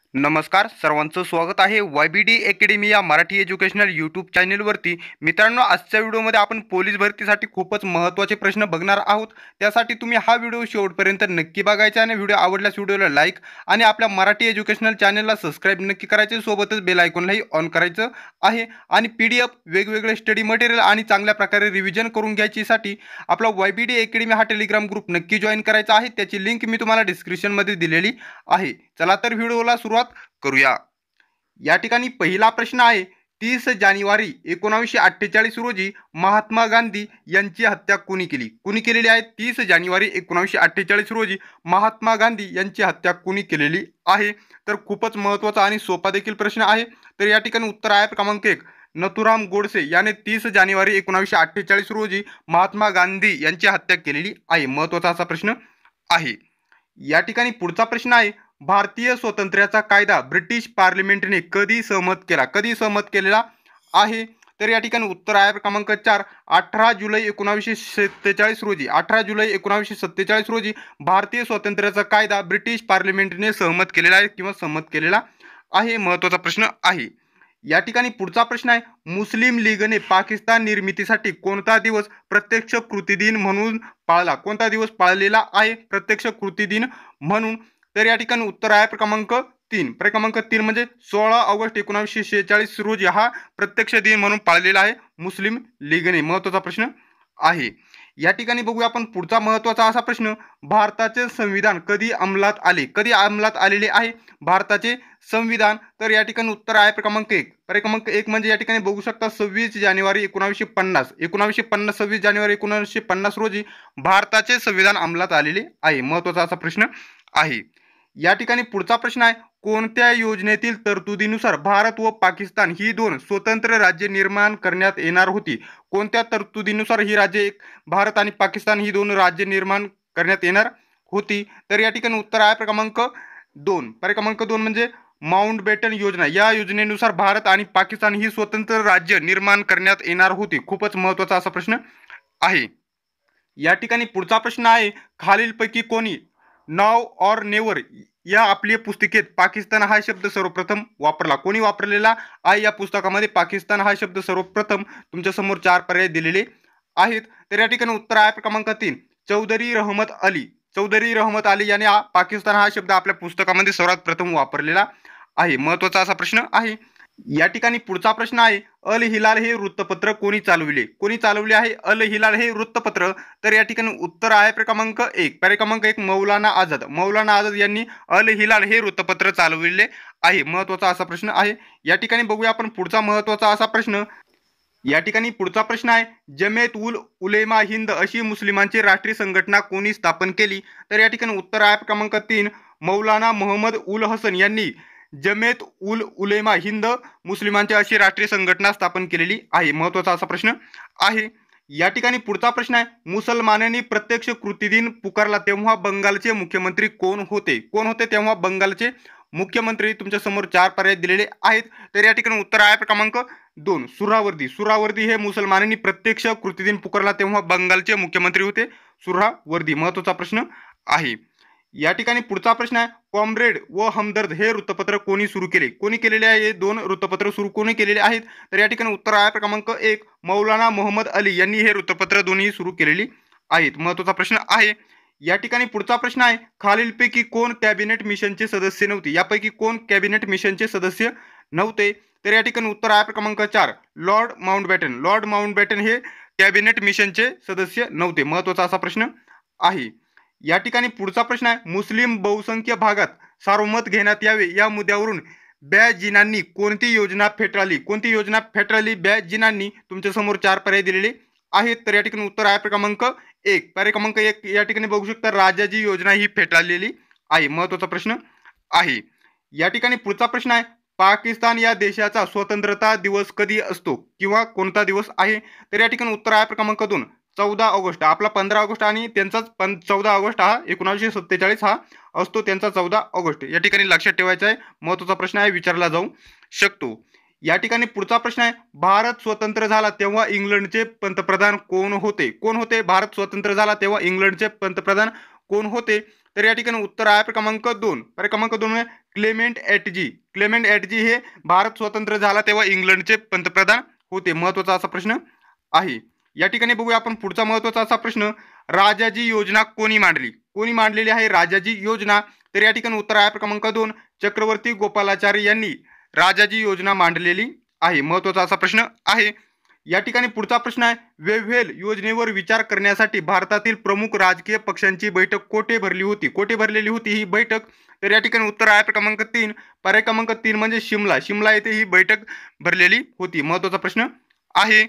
नमस्कार, सर्वांचं स्वागत आहे YBD अकॅडमी या मराठी एज्युकेशनल यूट्यूब चॅनलवरती. मित्रांनो, आजच्या व्हिडिओमध्ये आपण पोलीस भरतीसाठी खूपच महत्त्वाचे प्रश्न बघणार आहोत. त्यासाठी तुम्ही हा व्हिडिओ शेवटपर्यंत नक्की बघायचा आणि व्हिडिओ आवडल्यास व्हिडिओला लाईक आणि आपल्या मराठी एज्युकेशनल चॅनलला सबस्क्राईब नक्की करायचे. सोबतच बेल आयकॉनलाही ऑन करायचं आहे. आणि PDF वेगवेगळे स्टडी मटेरियल आणि चांगल्या प्रकारे रिव्हिजन करून घ्यायचीसाठी आपला YBD अकॅडमी हा टेलिग्राम ग्रुप नक्की जॉईन करायचा आहे. त्याची लिंक मी तुम्हाला डिस्क्रिप्शनमध्ये दिलेली आहे. चला तर व्हिडिओला सुरुवात करूया. या ठिकाणी पहिला प्रश्न आहे, 30 जानेवारी 1948 रोजी महात्मा गांधी यांची हत्या कोणी केली? कोणी केलेली आहे? 30 जानेवारी 1948 रोजी महात्मा गांधी यांची हत्या कोणी केलेली आहे? तर खूपच महत्त्वाचा आणि सोपा देखील प्रश्न आहे. तर या ठिकाणी उत्तर आहे क्रमांक 1, नथुराम गोडसे याने 30 जानेवारी 1948 रोजी महात्मा गांधी यांची हत्या केलेली आहे. महत्त्वाचा असा प्रश्न आहे. या ठिकाणी पुढचा प्रश्न आहे, भारतीय स्वातंत्र्याचा कायदा ब्रिटिश पार्लिमेंटने कधी सहमत केला? कधी सहमत केलेला आहे? तर या ठिकाणी उत्तर आहे क्रमांक 4, 18 जुलै 1947 रोजी. 18 जुलै 1947 रोजी भारतीय स्वातंत्र्याचा कायदा ब्रिटिश पार्लिमेंटने सहमत केलेला आहे किंवा सहमत केलेला आहे. महत्त्वाचा प्रश्न आहे. या ठिकाणी पुढचा प्रश्न आहे, मुस्लिम लीगने पाकिस्तान निर्मितीसाठी कोणता दिवस प्रत्यक्ष कृती दिन म्हणून पाळला? कोणता दिवस पाळलेला आहे प्रत्यक्ष कृती दिन म्हणून? तर या ठिकाणी उत्तर आहे क्रमांक 3. क्रमांक 3 म्हणजे 16 ऑगस्ट 1946 रोजी हा प्रत्यक्ष दिन म्हणून पाळलेला आहे मुस्लिम लीगने. महत्त्वाचा प्रश्न आहे. या ठिकाणी बघूया आपण पुढचा महत्त्वाचा असा प्रश्न, भारताचे संविधान कधी अंमलात आले? कधी अंमलात आलेले आहे भारताचे संविधान? तर या ठिकाणी उत्तर आहे क्रमांक 1. क्रमांक 1 म्हणजे या ठिकाणी बघू शकता 26 जानेवारी 1950. 26 जानेवारी 1950 रोजी भारताचे संविधान अंमलात आलेले आहे. महत्त्वाचा असा प्रश्न आहे. या ठिकाणी पुढचा प्रश्न आहे, कोणत्या योजनेतील तरतुदीनुसार भारत व पाकिस्तान ही दोन स्वतंत्र राज्ये निर्माण करण्यात येणार होती? कोणत्या तरतुदीनुसार ही राज्ये, भारत आणि पाकिस्तान ही दोन राज्ये निर्माण करण्यात येणार होती? तर या ठिकाणी उत्तर आहे क्रमांक 2. क्रमांक 2 म्हणजे माउंटबॅटन योजना. या योजनेनुसार भारत आणि पाकिस्तान ही स्वतंत्र राज्य निर्माण करण्यात येणार होती. खूपच महत्त्वाचा असा प्रश्न आहे. या ठिकाणी पुढचा प्रश्न आहे, खालीलपैकी कोणी नाव और नेवर या आपल्या पुस्तिकेत पाकिस्तान हा शब्द सर्वप्रथम वापरला? कोणी वापरलेला आहे या पुस्तकामध्ये पाकिस्तान हा शब्द सर्वप्रथम? तुमच्या समोर 4 पर्याय दिलेले आहेत. तर या ठिकाणी उत्तर आहे क्रमांक 3, चौधरी रहमत अली. चौधरी रहमत अली याने पाकिस्तान हा शब्द आपल्या पुस्तकामध्ये सर्वात प्रथम वापरलेला आहे. महत्त्वाचा असा प्रश्न आहे. या ठिकाणी पुढचा प्रश्न आहे, अल हिलाल हे वृत्तपत्र कोणी चालविले? कोणी चालवले आहे अल हिलाल हे वृत्तपत्र? तर या ठिकाणी उत्तर आहे क्रमांक 1. क्रमांक 1 मौलाना आझाद. मौलाना आझाद यांनी अल हिलाल हे वृत्तपत्र चालविले आहे. महत्त्वाचा असा प्रश्न आहे. या ठिकाणी बघूया आपण पुढचा महत्त्वाचा असा प्रश्न. या ठिकाणी पुढचा प्रश्न आहे, जमेत उल उलेमा हिंद अशी मुस्लिमांची राष्ट्रीय संघटना कोणी स्थापन केली? तर या ठिकाणी उत्तर आहे क्रमांक 3, मौलाना मोहम्मद उल हसन यांनी जमेत उल उलेमा हिंद मुस्लिमांची अशी राष्ट्रीय संघटना स्थापन केलेली आहे. महत्त्वाचा असा प्रश्न आहे. या ठिकाणी पुढचा प्रश्न आहे, मुसलमानांनी प्रत्यक्ष कृती दिन पुकारला तेव्हा बंगालचे मुख्यमंत्री कोण होते? कोण होते तेव्हा बंगालचे मुख्यमंत्री? तुमच्या समोर 4 पर्याय दिलेले आहेत. तर या ठिकाणी उत्तर आहे क्रमांक 2, सुहरावर्दी. सुहरावर्दी हे मुसलमानांनी प्रत्यक्ष कृती दिन पुकारला तेव्हा बंगालचे मुख्यमंत्री होते सुहरावर्दी. महत्त्वाचा प्रश्न आहे. या ठिकाणी पुढचा प्रश्न आहे, कॉम्रेड व हमदर्द हे वृत्तपत्र कोणी सुरू केले? कोणी केलेले आहे हे 2 वृत्तपत्र सुरू कोणी केलेले आहेत? तर या ठिकाणी उत्तर आहे क्रमांक 1, मौलाना मोहम्मद अली यांनी हे वृत्तपत्र दोन्ही सुरू केलेली आहेत. महत्त्वाचा प्रश्न आहे. या ठिकाणी पुढचा प्रश्न आहे, खालीलपैकी कोण कॅबिनेट मिशनचे सदस्य नव्हते? यापैकी कोण कॅबिनेट मिशनचे सदस्य नव्हते? तर या ठिकाणी उत्तर आहे क्रमांक 4, लॉर्ड माउंटबॅटन. लॉर्ड माउंटबॅटन हे कॅबिनेट मिशनचे सदस्य नव्हते. महत्त्वाचा असा प्रश्न आहे. या ठिकाणी पुढचा प्रश्न आहे, मुस्लिम बहुसंख्य भागात सार्वमत घेण्यात यावे या मुद्द्यावरून बॅजिनांनी कोणती योजना फेटाळली? कोणती योजना फेटाळली बॅजिनांनी? तुमच्या समोर 4 पर्याय दिलेले आहेत. तर या ठिकाणी उत्तर आहे क्रमांक 1. क्रमांक 1 या ठिकाणी बघू शकता, राजाजी योजना ही फेटाळलेली आहे. महत्त्वाचा प्रश्न आहे. या ठिकाणी पुढचा प्रश्न आहे, पाकिस्तान या देशाचा स्वतंत्रता दिवस कधी असतो किंवा कोणता दिवस आहे? तर या ठिकाणी उत्तर आहे क्रमांक 2, 14 ऑगस्ट. आपला 15 ऑगस्ट आणि त्यांचाच 14 ऑगस्ट हा 1947 हा असतो त्यांचा 14 ऑगस्ट. या ठिकाणी लक्षात ठेवायचं आहे. महत्त्वाचा प्रश्न आहे, विचारला जाऊ शकतो. या ठिकाणी पुढचा प्रश्न आहे, भारत स्वतंत्र झाला तेव्हा इंग्लंडचे पंतप्रधान कोण होते? कोण होते? भारत स्वतंत्र झाला तेव्हा इंग्लंडचे पंतप्रधान कोण होते? तर या ठिकाणी उत्तर आहे क्रमांक 2. पर्याय क्रमांक 2 म्हणजे क्लेमेंट ॲटजी. क्लेमेंट ॲटजी हे भारत स्वतंत्र झाला तेव्हा इंग्लंडचे पंतप्रधान होते. महत्त्वाचा असा प्रश्न आहे. या ठिकाणी बघूया आपण पुढचा महत्त्वाचा असा प्रश्न, राजाजी योजना कोणी मांडली? कोणी मांडलेली आहे राजाजी योजना? तर या ठिकाणी उत्तर आहे क्रमांक 2 चक्रवर्ती गोपालाचारी यांनी राजाजी योजना मांडलेली आहे. महत्त्वाचा असा प्रश्न आहे. या ठिकाणी पुढचा प्रश्न आहे, वेव्हेल योजनेवर विचार करण्यासाठी भारतातील प्रमुख राजकीय पक्षांची बैठक कोठे भरली होती? कोठे भरलेली होती ही बैठक? तर या ठिकाणी उत्तर आहे क्रमांक 3. पर्याय क्रमांक 3 म्हणजे शिमला. शिमला येथे ही बैठक भरलेली होती. महत्त्वाचा प्रश्न आहे.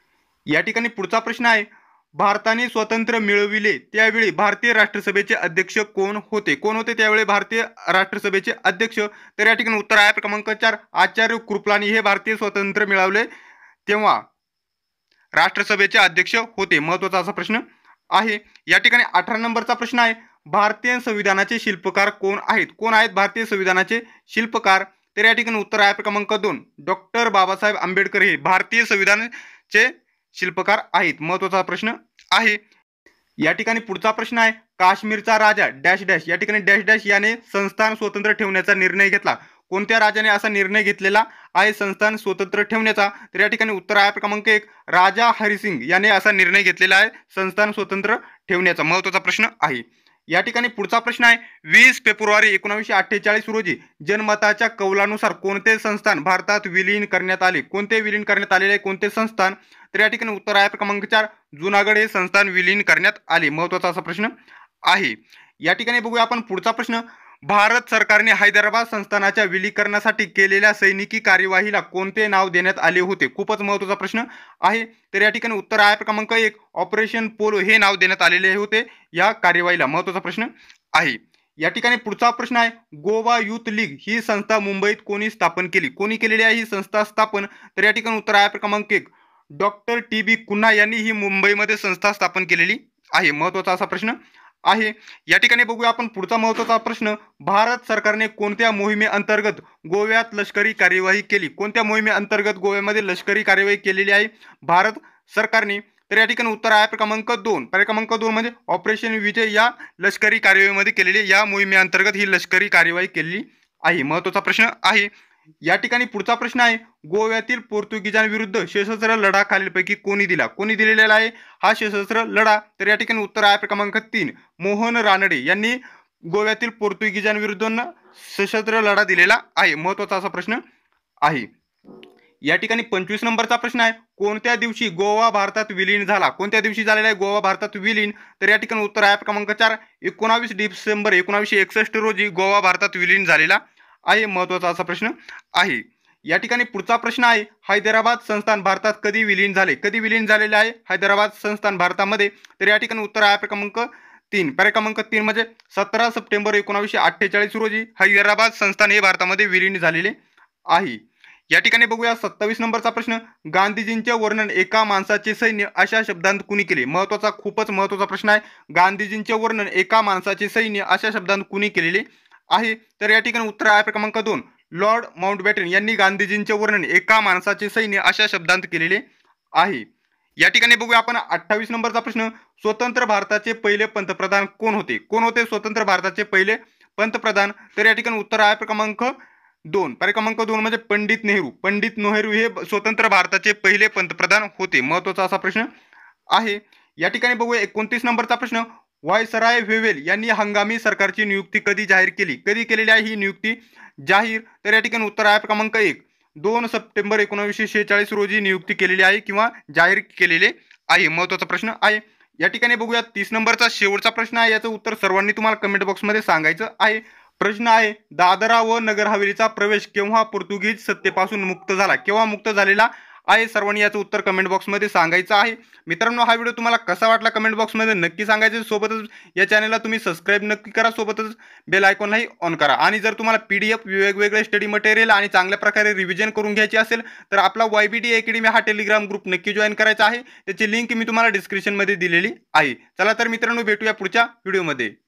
या ठिकाणी पुढचा प्रश्न आहे, भारताने स्वातंत्र्य मिळविले त्यावेळी भारतीय राष्ट्रसभेचे अध्यक्ष कोण होते? कोण होते त्यावेळी भारतीय राष्ट्रसभेचे अध्यक्ष? तर या ठिकाणी उत्तर आहे क्रमांक 4 आचार्य कृपलानी हे भारतीय स्वातंत्र्य मिळवले तेव्हा राष्ट्रसभेचे अध्यक्ष होते. महत्त्वाचा असा प्रश्न आहे. या ठिकाणी 18 नंबरचा प्रश्न आहे, भारतीय संविधानाचे शिल्पकार कोण आहेत? कोण आहेत भारतीय संविधानाचे शिल्पकार? तर या ठिकाणी उत्तर आहे क्रमांक 2 डॉक्टर बाबासाहेब आंबेडकर हे भारतीय संविधानाचे शिल्पकार आहेत. महत्त्वाचा प्रश्न आहे. या ठिकाणी पुढचा प्रश्न आहे, काश्मीरचा राजा डॅश डॅश या ठिकाणी डॅश डॅश याने संस्थान स्वतंत्र ठेवण्याचा निर्णय घेतला. कोणत्या राजाने असा निर्णय घेतलेला आहे संस्थान स्वतंत्र ठेवण्याचा? तर या ठिकाणी उत्तर आहे क्रमांक 1 राजा हरिसिंग याने असा निर्णय घेतलेला आहे संस्थान स्वतंत्र ठेवण्याचा. महत्त्वाचा प्रश्न आहे. या ठिकाणी पुढचा प्रश्न आहे, 20 फेब्रुवारी 1948 रोजी जनमताच्या कौलानुसार कोणते संस्थान भारतात विलीन करण्यात आले? कोणते विलीन करण्यात आलेले आहे? कोणते संस्थान? तर या ठिकाणी उत्तर आहे क्रमांक 4 जुनागड हे संस्थान विलीन करण्यात आले. महत्त्वाचा असा प्रश्न आहे. या ठिकाणी बघूया आपण पुढचा प्रश्न, भारत सरकारने हैदराबाद संस्थानाच्या विलीकरणासाठी केलेल्या सैनिकी कार्यवाहीला कोणते नाव देण्यात आले होते? खूपच महत्त्वाचा प्रश्न आहे. तर या ठिकाणी उत्तर आहे क्रमांक 1 ऑपरेशन पोलो हे नाव देण्यात आलेले होते या कार्यवाहीला. महत्त्वाचा प्रश्न आहे. या ठिकाणी पुढचा प्रश्न आहे, गोवा युथ लीग ही संस्था मुंबईत कोणी स्थापन केली? कोणी केलेली आहे ही संस्था स्थापन? तर या ठिकाणी उत्तर आहे क्रमांक 1 डॉक्टर टी.बी. कुन्हा यांनी ही मुंबईमध्ये संस्था स्थापन केलेली आहे. महत्त्वाचा असा प्रश्न आहे. या ठिकाणी बघूया आपण पुढचा महत्त्वाचा प्रश्न, भारत सरकारने कोणत्या मोहिमेअंतर्गत गोव्यात लष्करी कार्यवाही केली? कोणत्या मोहिमेअंतर्गत गोव्यामध्ये लष्करी कार्यवाही केलेली आहे भारत सरकारने? तर या ठिकाणी उत्तर आहे क्रमांक 2. पर्याय क्रमांक 2 म्हणजे ऑपरेशन विजय या लष्करी कार्यवाहीमध्ये केलेली या मोहिमेअंतर्गत ही लष्करी कार्यवाही केलेली आहे. महत्त्वाचा प्रश्न आहे. या ठिकाणी पुढचा प्रश्न आहे, गोव्यातील पोर्तुगीजांविरुद्ध सशस्त्र लढा खालीलपैकी कोणी दिला? कोणी दिलेला आहे हा सशस्त्र लढा? तर या ठिकाणी उत्तर आहे क्रमांक 3 मोहन रानडे यांनी गोव्यातील पोर्तुगीजांविरुद्ध सशस्त्र लढा दिलेला आहे. महत्त्वाचा असा प्रश्न आहे. या ठिकाणी 25 नंबरचा प्रश्न आहे, कोणत्या दिवशी गोवा भारतात विलीन झाला? कोणत्या दिवशी झालेला आहे गोवा भारतात विलीन? तर या ठिकाणी उत्तर आहे क्रमांक 4 19 डिसेंबर 1961 रोजी गोवा भारतात विलीन झालेला आहे. महत्त्वाचा असा प्रश्न आहे. या ठिकाणी पुढचा प्रश्न आहे, हैदराबाद संस्थान भारतात कधी विलीन झाले? कधी विलीन झालेले आहे हैदराबाद संस्थान भारतामध्ये? तर या ठिकाणी उत्तर आहे क्रमांक 3. पर्याय क्रमांक 3 म्हणजे 17 सप्टेंबर 1948 रोजी हैदराबाद संस्थान हे भारतामध्ये विलीन झालेले आहे. या ठिकाणी बघूया 27 नंबरचा प्रश्न, गांधीजींचे वर्णन एका माणसाचे सैन्य अशा शब्दांत कुणी केले? महत्त्वाचा खूपच महत्त्वाचा प्रश्न आहे. गांधीजींचे वर्णन एका माणसाचे सैन्य अशा शब्दांत कुणी केलेले आहे? तर या ठिकाणी उत्तर आहे क्रमांक 2 लॉर्ड माउंटबॅटन यांनी गांधीजींचे वर्णन एका माणसाचे सैन्य अशा शब्दांत केलेले आहे. या ठिकाणी बघूया आपण 28 नंबरचा प्रश्न, स्वतंत्र भारताचे पहिले पंतप्रधान कोण होते? कोण होते स्वतंत्र भारताचे पहिले पंतप्रधान? तर या ठिकाणी उत्तर आहे क्रमांक 2. पर्याय क्रमांक 2 म्हणजे पंडित नेहरू. पंडित नेहरू हे स्वतंत्र भारताचे पहिले पंतप्रधान होते. महत्त्वाचा असा प्रश्न आहे. या ठिकाणी बघूया 29 नंबरचा प्रश्न, व्हायसराय वेव्हेल यांनी हंगामी सरकारची नियुक्ती कधी जाहीर केली? कधी केलेली आहे ही नियुक्ती जाहीर? तर या ठिकाणी उत्तर आहे क्रमांक 1 2 सप्टेंबर 1946 रोजी नियुक्ती केलेली आहे किंवा जाहीर केलेले आहे. महत्त्वाचा प्रश्न आहे. या ठिकाणी बघूया 30 नंबरचा शेवटचा प्रश्न आहे. याचं उत्तर सर्वांनी तुम्हाला कमेंट बॉक्समध्ये सांगायचं आहे. प्रश्न आहे, दादरा व नगर हवेलीचा प्रवेश केव्हा पोर्तुगीज सत्तेपासून मुक्त झाला? केव्हा मुक्त झालेला आहे? सर्वांनी याचं उत्तर कमेंट बॉक्समध्ये सांगायचं आहे. मित्रांनो, हा व्हिडिओ तुम्हाला कसा वाटला कमेंट बॉक्समध्ये नक्की सांगायचं. सोबतच या चॅनलला तुम्ही सबस्क्राईब नक्की करा, सोबतच बेल आयकॉनलाही ऑन करा. आणि जर तुम्हाला PDF वेगवेगळे स्टडी मटेरियल आणि चांगल्या प्रकारे रिव्हिजन करून घ्यायची असेल तर आपला YBD अकॅडमी हा टेलिग्राम ग्रुप नक्की जॉईन करायचा आहे. त्याची लिंक मी तुम्हाला डिस्क्रिप्शनमध्ये दिलेली आहे. चला तर मित्रांनो, भेटूया पुढच्या व्हिडिओमध्ये.